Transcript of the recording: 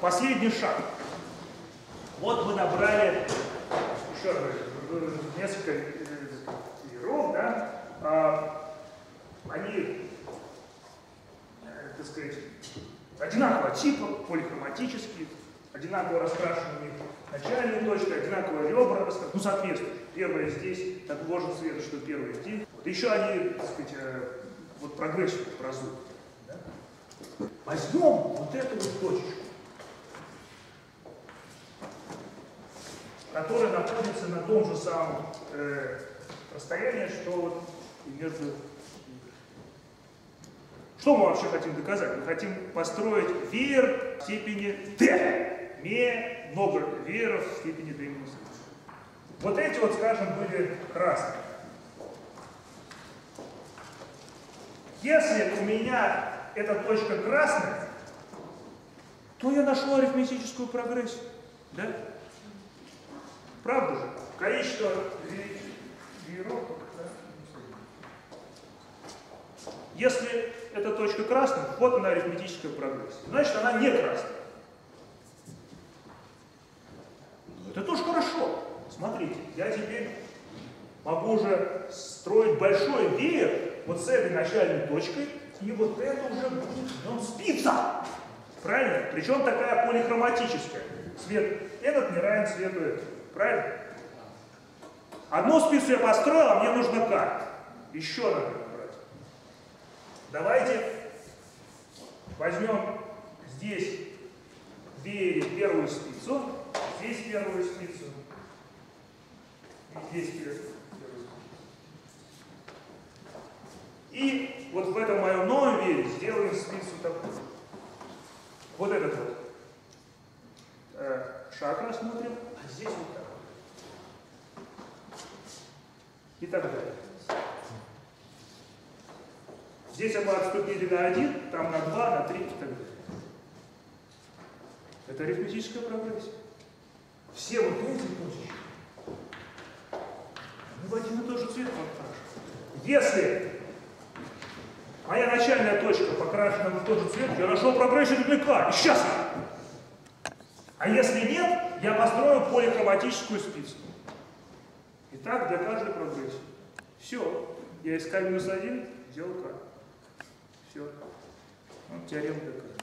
последний шаг. Вот мы набрали еще несколько вееров, да? Они, так сказать, одинакового типа, полихроматические, одинаково раскрашены у них начальные точки, одинаковые ребра, ну, соответствуют. Первая здесь такого же цвета, что первая здесь. Вот еще они, так сказать, вот прогрессию образуют. Да? Возьмем вот эту вот точечку, которая находится на том же самом расстоянии, что вот между... Что мы вообще хотим доказать? Мы хотим построить веер в степени t, имея много вееров в степени d минус 1. Вот эти вот, скажем, были красные. Если у меня эта точка красная, то я нашел арифметическую прогрессию. Да? Правда же? Количество вееров. Да? Если эта точка красная, вот она арифметическая прогрессия. Значит, она не красная. Это тоже хорошо. Смотрите, я теперь могу уже строить большой веер вот с этой начальной точкой, и вот это уже будет в нем спица. Правильно? Причем такая полихроматическая. Цвет этот не равен цвету этого. Правильно? Одну спицу я построил, а мне нужно как? Еще надо набрать. Давайте возьмем здесь в веере первую спицу, здесь первую спицу, и здесь первую спицу. И вот в этом моем новом веере сделаем спицу такую. Вот этот вот шаг рассмотрим, а здесь вот так. И так далее. Здесь мы отступили на 1, там на 2, на 3 и так далее. Это арифметическая прогрессия. Все вот эти точки мы в один и тот же цвет покрашиваем. Если моя начальная точка покрашена в тот же цвет, я нашел прогрессию дубляка. И сейчас! А если нет, я построю полихроматическую спицу. И так для каждой прогрессии. Все. Я из К-1 сделал К. Все. Вот теорема доказана.